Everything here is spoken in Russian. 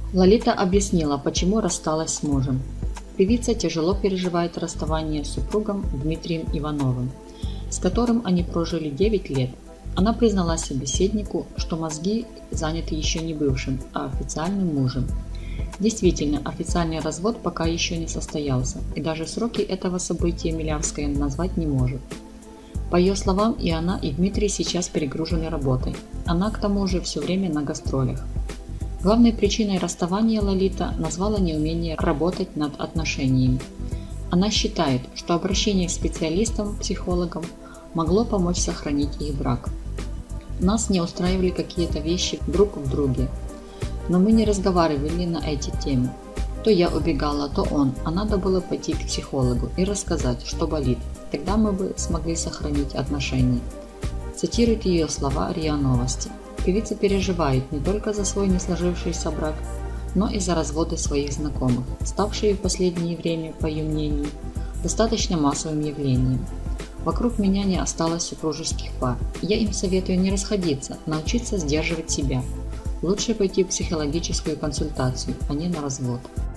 Лолита объяснила, почему рассталась с мужем. Певица тяжело переживает расставание с супругом Дмитрием Ивановым, с которым они прожили 9 лет. Она призналась собеседнику, что мозги заняты еще не бывшим, а официальным мужем. Действительно, официальный развод пока еще не состоялся, и даже сроки этого события Милявская назвать не может. По ее словам, и она, и Дмитрий сейчас перегружены работой. Она, к тому же, все время на гастролях. Главной причиной расставания Лолита назвала неумение работать над отношениями. Она считает, что обращение к специалистам-психологам могло помочь сохранить их брак. Нас не устраивали какие-то вещи друг в друге, но мы не разговаривали на эти темы. То я убегала, то он, а надо было пойти к психологу и рассказать, что болит. Тогда мы бы смогли сохранить отношения. Цитирует ее слова РИА Новости. Певица переживает не только за свой не сложившийся брак, но и за разводы своих знакомых, ставшие в последнее время, по ее мнению, достаточно массовым явлением. Вокруг меня не осталось супружеских пар. Я им советую не расходиться, научиться сдерживать себя. Лучше пойти в психологическую консультацию, а не на развод.